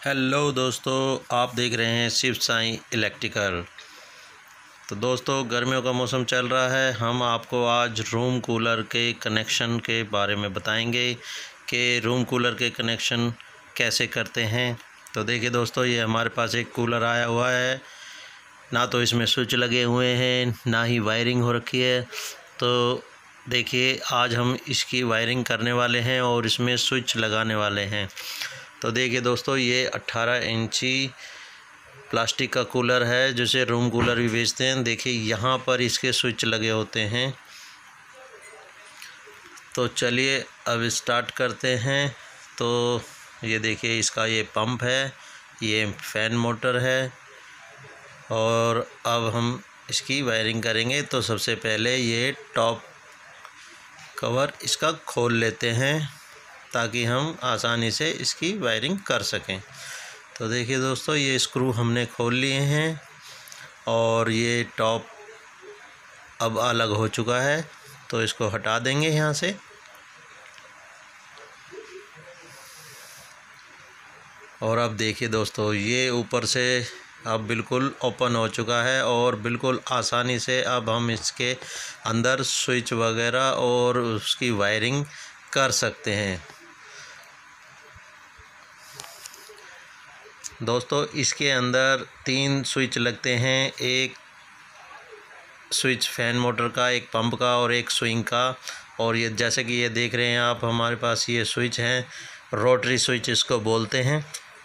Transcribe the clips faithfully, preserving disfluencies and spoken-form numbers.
Hello दोस्तों, आप देख रहे हैं शिव साईं इलेक्ट्रिकल। तो दोस्तों, गर्मियों का मौसम चल रहा है। हम आपको आज रूम कूलर के कनेक्शन के बारे में बताएंगे कि रूम कूलर के कनेक्शन कैसे करते हैं। तो देखिए दोस्तों, ये हमारे पास एक कूलर आया हुआ है। ना तो इसमें स्विच लगे हुए हैं, ना ही वायरिंग हो रखी है। तो देखिए, आज हम इसकी वायरिंग करने वाले हैं और इसमें स्विच लगाने वाले हैं। तो देखिए दोस्तों, ये अट्ठारह इंची प्लास्टिक का कूलर है, जिसे रूम कूलर भी बेचते हैं। देखिए, यहाँ पर इसके स्विच लगे होते हैं। तो चलिए अब स्टार्ट करते हैं। तो ये देखिए, इसका ये पंप है, ये फैन मोटर है और अब हम इसकी वायरिंग करेंगे। तो सबसे पहले ये टॉप कवर इसका खोल लेते हैं ताकि हम आसानी से इसकी वायरिंग कर सकें। तो देखिए दोस्तों, ये स्क्रू हमने खोल लिए हैं और ये टॉप अब अलग हो चुका है। तो इसको हटा देंगे यहाँ से। और अब देखिए दोस्तों, ये ऊपर से अब बिल्कुल ओपन हो चुका है और बिल्कुल आसानी से अब हम इसके अंदर स्विच वगैरह और उसकी वायरिंग कर सकते हैं। दोस्तों, इसके अंदर तीन स्विच लगते हैं, एक स्विच फैन मोटर का, एक पंप का और एक स्विंग का। और ये जैसे कि ये देख रहे हैं आप, हमारे पास ये स्विच हैं, रोटरी स्विच इसको बोलते हैं।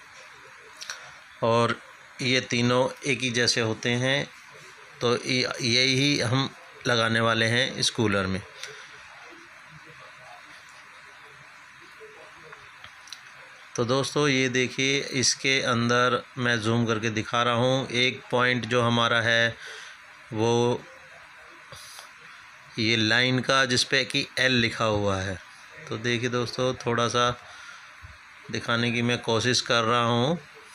और ये तीनों एक ही जैसे होते हैं। तो यही हम लगाने वाले हैं इस कूलर में। तो दोस्तों, ये देखिए, इसके अंदर मैं जूम करके दिखा रहा हूँ। एक पॉइंट जो हमारा है वो ये लाइन का, जिस पे कि एल लिखा हुआ है। तो देखिए दोस्तों, थोड़ा सा दिखाने की मैं कोशिश कर रहा हूँ,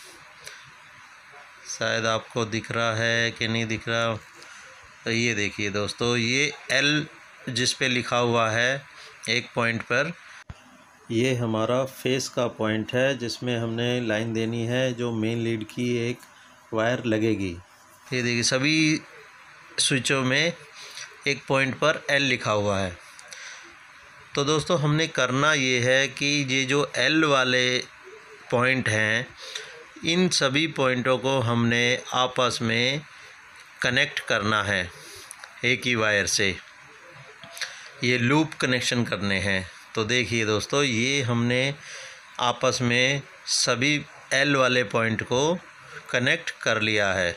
शायद आपको दिख रहा है कि नहीं दिख रहा। तो ये देखिए दोस्तों, ये एल जिस पे लिखा हुआ है एक पॉइंट पर, ये हमारा फेस का पॉइंट है जिसमें हमने लाइन देनी है, जो मेन लीड की एक वायर लगेगी। ये देखिए, सभी स्विचों में एक पॉइंट पर एल लिखा हुआ है। तो दोस्तों, हमने करना ये है कि ये जो एल वाले पॉइंट हैं, इन सभी पॉइंटों को हमने आपस में कनेक्ट करना है एक ही वायर से। ये लूप कनेक्शन करने हैं। तो देखिए दोस्तों, ये हमने आपस में सभी एल वाले पॉइंट को कनेक्ट कर लिया है।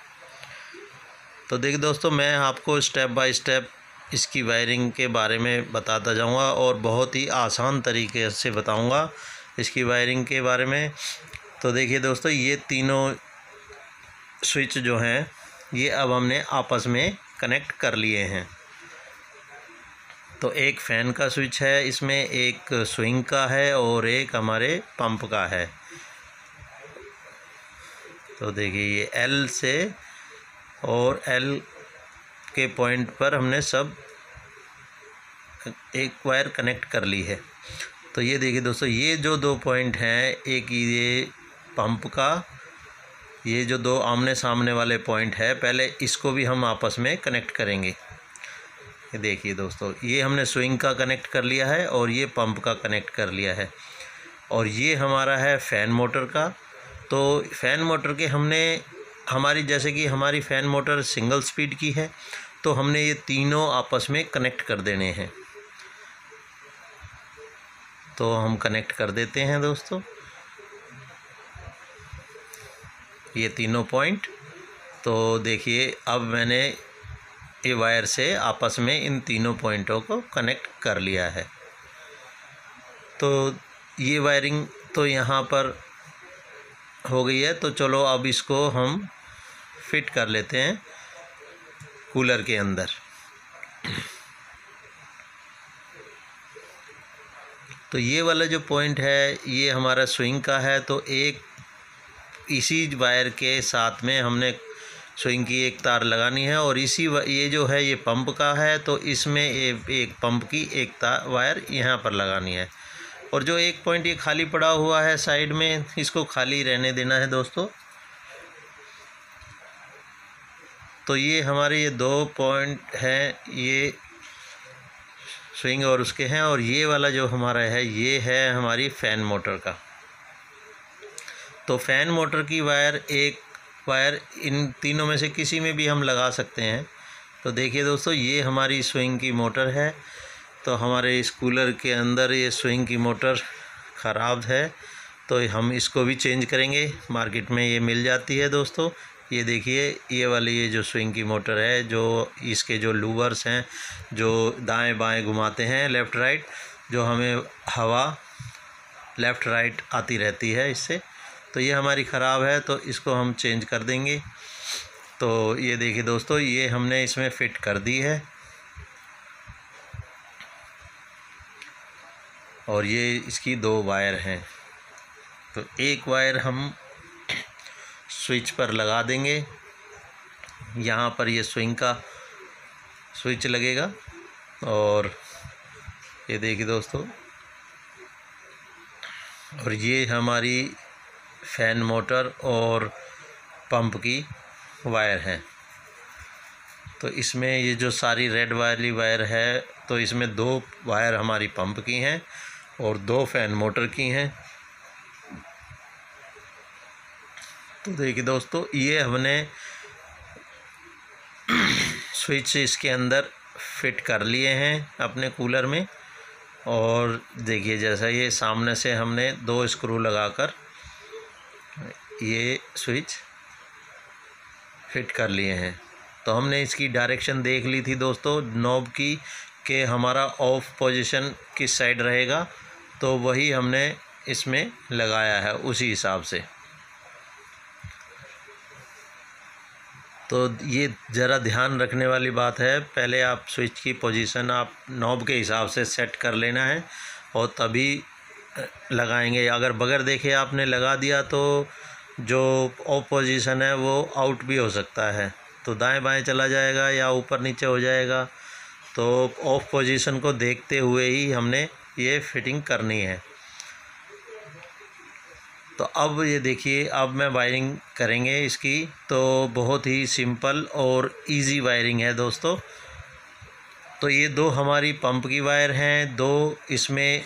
तो देखिए दोस्तों, मैं आपको स्टेप बाय स्टेप इसकी वायरिंग के बारे में बताता जाऊंगा और बहुत ही आसान तरीके से बताऊंगा इसकी वायरिंग के बारे में। तो देखिए दोस्तों, ये तीनों स्विच जो हैं, ये अब हमने आपस में कनेक्ट कर लिए हैं। तो एक फ़ैन का स्विच है इसमें, एक स्विंग का है और एक हमारे पंप का है। तो देखिए, ये एल से और एल के पॉइंट पर हमने सब एक वायर कनेक्ट कर ली है। तो ये देखिए दोस्तों, ये जो दो पॉइंट हैं, एक ये पंप का, ये जो दो आमने सामने वाले पॉइंट है, पहले इसको भी हम आपस में कनेक्ट करेंगे। ये देखिए दोस्तों, ये हमने स्विंग का कनेक्ट कर लिया है और ये पंप का कनेक्ट कर लिया है। और ये हमारा है फ़ैन मोटर का। तो फ़ैन मोटर के हमने, हमारी जैसे कि हमारी फ़ैन मोटर सिंगल स्पीड की है, तो हमने ये तीनों आपस में कनेक्ट कर देने हैं। तो हम कनेक्ट कर देते हैं दोस्तों, ये तीनों पॉइंट। तो देखिए, अब मैंने ये वायर से आपस में इन तीनों पॉइंटों को कनेक्ट कर लिया है। तो ये वायरिंग तो यहाँ पर हो गई है। तो चलो अब इसको हम फिट कर लेते हैं कूलर के अंदर। तो ये वाला जो पॉइंट है, ये हमारा स्विंग का है। तो एक इसी वायर के साथ में हमने स्विंग की एक तार लगानी है और इसी ये जो है ये पंप का है, तो इसमें एक पंप की एक तार वायर यहाँ पर लगानी है। और जो एक पॉइंट ये खाली पड़ा हुआ है साइड में, इसको खाली रहने देना है दोस्तों। तो ये हमारे ये दो पॉइंट हैं, ये स्विंग और उसके हैं, और ये वाला जो हमारा है ये है हमारी फ़ैन मोटर का। तो फ़ैन मोटर की वायर, एक वायर इन तीनों में से किसी में भी हम लगा सकते हैं। तो देखिए दोस्तों, ये हमारी स्विंग की मोटर है। तो हमारे इस कूलर के अंदर ये स्विंग की मोटर ख़राब है, तो हम इसको भी चेंज करेंगे। मार्केट में ये मिल जाती है दोस्तों। ये देखिए, ये वाली ये जो स्विंग की मोटर है, जो इसके जो लूवर्स हैं जो दाएं बाएं घुमाते हैं, लेफ़्ट राइट, जो हमें हवा लेफ़्ट राइट आती रहती है इससे, तो ये हमारी ख़राब है, तो इसको हम चेंज कर देंगे। तो ये देखिए दोस्तों, ये हमने इसमें फ़िट कर दी है, और ये इसकी दो वायर हैं। तो एक वायर हम स्विच पर लगा देंगे, यहाँ पर ये स्विंग का स्विच लगेगा। और ये देखिए दोस्तों, और ये हमारी फ़ैन मोटर और पंप की वायर है। तो इसमें ये जो सारी रेड वाली वायर है, तो इसमें दो वायर हमारी पंप की हैं और दो फ़ैन मोटर की हैं। तो देखिए दोस्तों, ये हमने स्विच इसके अंदर फिट कर लिए हैं अपने कूलर में। और देखिए, जैसा ये सामने से हमने दो स्क्रू लगाकर ये स्विच फिट कर लिए हैं। तो हमने इसकी डायरेक्शन देख ली थी दोस्तों नॉब की, कि हमारा ऑफ पोजीशन किस साइड रहेगा, तो वही हमने इसमें लगाया है उसी हिसाब से। तो ये ज़रा ध्यान रखने वाली बात है, पहले आप स्विच की पोजीशन आप नॉब के हिसाब से सेट कर लेना है और तभी लगाएंगे। अगर बगैर देखे आपने लगा दिया तो जो ऑफ पोजीशन है वो आउट भी हो सकता है, तो दाएं बाएं चला जाएगा या ऊपर नीचे हो जाएगा। तो ऑफ पोजीशन को देखते हुए ही हमने ये फिटिंग करनी है। तो अब ये देखिए, अब मैं वायरिंग करेंगे इसकी। तो बहुत ही सिंपल और इजी वायरिंग है दोस्तों। तो ये दो हमारी पंप की वायर हैं, दो इसमें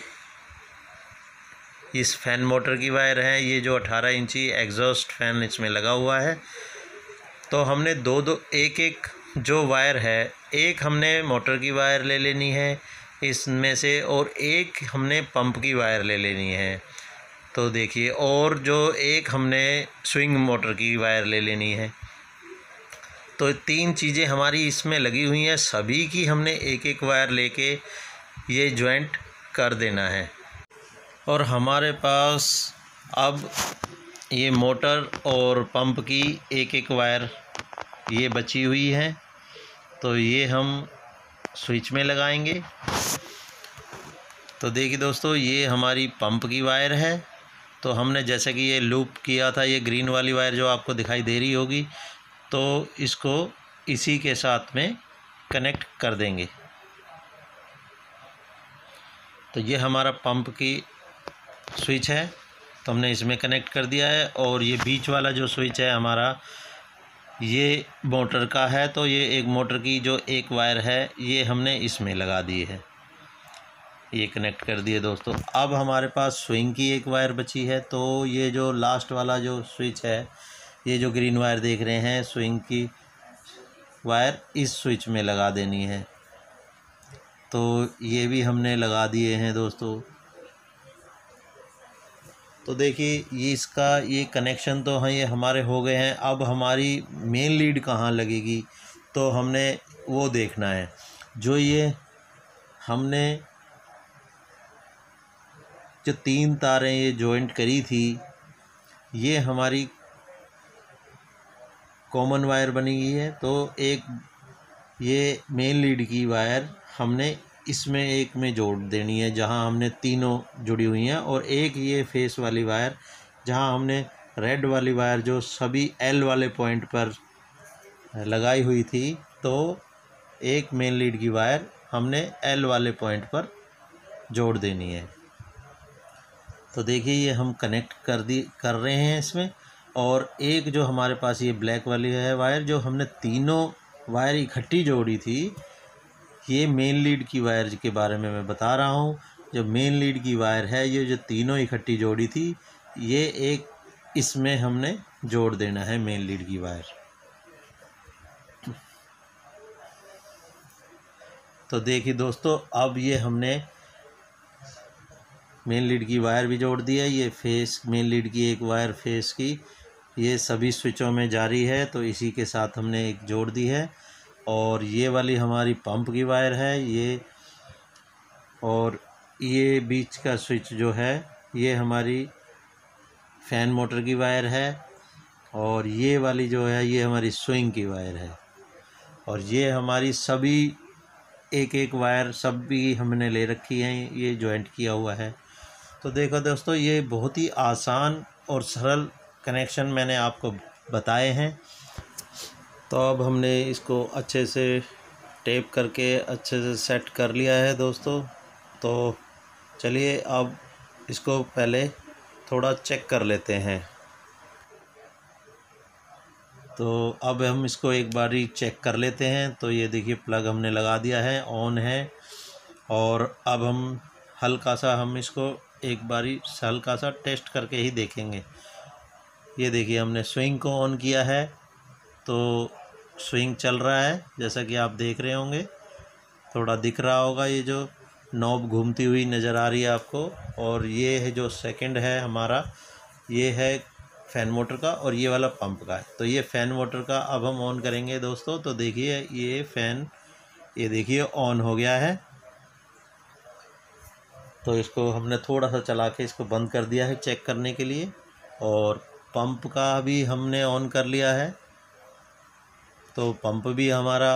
इस फ़ैन मोटर की वायर है। ये जो अठारह इंची एग्जॉस्ट फ़ैन इसमें लगा हुआ है। तो हमने दो दो एक एक जो वायर है, एक हमने मोटर की वायर ले लेनी है इसमें से, और एक हमने पंप की वायर ले लेनी है। तो देखिए, और जो एक हमने स्विंग मोटर की वायर ले लेनी है। तो तीन चीज़ें हमारी इसमें लगी हुई हैं, सभी की हमने एक एक वायर लेके ये जॉइंट कर देना है। और हमारे पास अब ये मोटर और पंप की एक एक वायर ये बची हुई है, तो ये हम स्विच में लगाएंगे। तो देखिए दोस्तों, ये हमारी पंप की वायर है। तो हमने जैसे कि ये लूप किया था, ये ग्रीन वाली वायर जो आपको दिखाई दे रही होगी, तो इसको इसी के साथ में कनेक्ट कर देंगे। तो ये हमारा पंप की स्विच है, तो हमने इसमें कनेक्ट कर दिया है। और ये बीच वाला जो स्विच है हमारा, ये मोटर का है। तो ये एक मोटर की जो एक वायर है ये हमने इसमें लगा दी है, ये कनेक्ट कर दिए दोस्तों। अब हमारे पास स्विंग की एक वायर बची है। तो ये जो लास्ट वाला जो स्विच है, ये जो ग्रीन वायर देख रहे हैं, स्विंग की वायर इस स्विच में लगा देनी है। तो ये भी हमने लगा दिए हैं दोस्तों। तो देखिए, ये इसका ये कनेक्शन तो है, ये हमारे हो गए हैं। अब हमारी मेन लीड कहाँ लगेगी, तो हमने वो देखना है। जो ये हमने जो तीन तारें ये जॉइंट करी थी, ये हमारी कॉमन वायर बनी हुई है। तो एक ये मेन लीड की वायर हमने इसमें एक में जोड़ देनी है, जहां हमने तीनों जुड़ी हुई हैं। और एक ये फेस वाली वायर, जहां हमने रेड वाली वायर जो सभी एल वाले पॉइंट पर लगाई हुई थी, तो एक मेन लीड की वायर हमने एल वाले पॉइंट पर जोड़ देनी है। तो देखिए ये हम कनेक्ट कर दी कर रहे हैं इसमें। और एक जो हमारे पास ये ब्लैक वाली है वायर, जो हमने तीनों वायर इकट्ठी जोड़ी थी, ये मेन लीड की वायर के बारे में मैं बता रहा हूँ। जो मेन लीड की वायर है, ये जो तीनों इकट्ठी जोड़ी थी, ये एक इसमें हमने जोड़ देना है मेन लीड की वायर। तो देखिए दोस्तों, अब ये हमने मेन लीड की वायर भी जोड़ दी है। ये फेस मेन लीड की एक वायर फेस की, ये सभी स्विचों में जारी है, तो इसी के साथ हमने एक जोड़ दी है। और ये वाली हमारी पंप की वायर है ये, और ये बीच का स्विच जो है ये हमारी फैन मोटर की वायर है। और ये वाली जो है ये हमारी स्विंग की वायर है। और ये हमारी सभी एक एक वायर सब भी हमने ले रखी हैं, ये जॉइंट किया हुआ है। तो देखो दोस्तों, ये बहुत ही आसान और सरल कनेक्शन मैंने आपको बताए हैं। तो अब हमने इसको अच्छे से टेप करके अच्छे से सेट कर लिया है दोस्तों। तो चलिए अब इसको पहले थोड़ा चेक कर लेते हैं। तो अब हम इसको एक बारी चेक कर लेते हैं। तो ये देखिए प्लग हमने लगा दिया है, ऑन है। और अब हम हल्का सा हम इसको एक बारी हल्का सा टेस्ट करके ही देखेंगे। ये देखिए हमने स्विंग को ऑन किया है, तो स्विंग चल रहा है जैसा कि आप देख रहे होंगे। थोड़ा दिख रहा होगा, ये जो नॉब घूमती हुई नज़र आ रही है आपको। और ये है जो सेकंड है हमारा, ये है फ़ैन मोटर का, और ये वाला पंप का है। तो ये फ़ैन मोटर का अब हम ऑन करेंगे दोस्तों। तो देखिए ये फ़ैन, ये देखिए ऑन हो गया है। तो इसको हमने थोड़ा सा चला के इसको बंद कर दिया है चेक करने के लिए। और पंप का भी हमने ऑन कर लिया है, तो पंप भी हमारा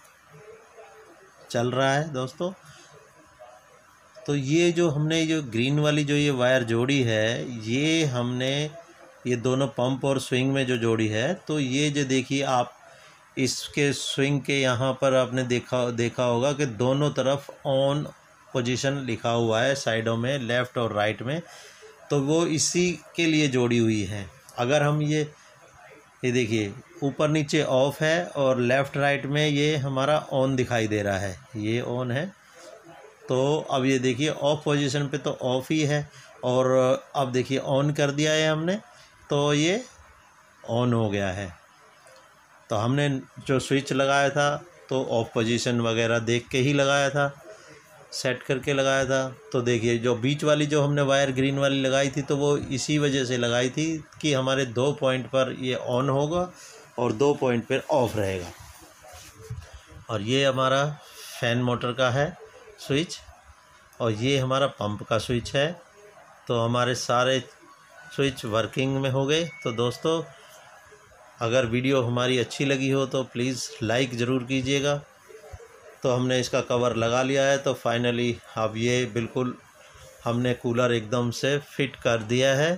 चल रहा है दोस्तों। तो ये जो हमने जो ग्रीन वाली जो ये वायर जोड़ी है, ये हमने ये दोनों पंप और स्विंग में जो जोड़ी है, तो ये जो देखिए आप इसके स्विंग के यहाँ पर आपने देखा देखा होगा कि दोनों तरफ ऑन पोजीशन लिखा हुआ है, साइडों में लेफ़्ट और राइट में। तो वो इसी के लिए जोड़ी हुई है। अगर हम ये ये देखिए ऊपर नीचे ऑफ़ है और लेफ़्ट राइट में ये हमारा ऑन दिखाई दे रहा है, ये ऑन है। तो अब ये देखिए ऑफ़ पोजीशन पे तो ऑफ़ ही है, और अब देखिए ऑन कर दिया है हमने, तो ये ऑन हो गया है। तो हमने जो स्विच लगाया था तो ऑफ़ पोजीशन वगैरह देख के ही लगाया था, सेट करके लगाया था। तो देखिए जो बीच वाली जो हमने वायर ग्रीन वाली लगाई थी, तो वो इसी वजह से लगाई थी कि हमारे दो पॉइंट पर ये ऑन होगा और दो पॉइंट पर ऑफ़ रहेगा। और ये हमारा फ़ैन मोटर का है स्विच, और ये हमारा पंप का स्विच है। तो हमारे सारे स्विच वर्किंग में हो गए। तो दोस्तों, अगर वीडियो हमारी अच्छी लगी हो तो प्लीज़ लाइक ज़रूर कीजिएगा। तो हमने इसका कवर लगा लिया है। तो फाइनली अब ये बिल्कुल हमने कूलर एकदम से फिट कर दिया है।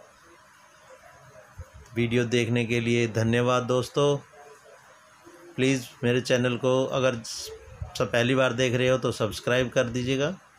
वीडियो देखने के लिए धन्यवाद दोस्तों। प्लीज़ मेरे चैनल को अगर सब पहली बार देख रहे हो तो सब्सक्राइब कर दीजिएगा।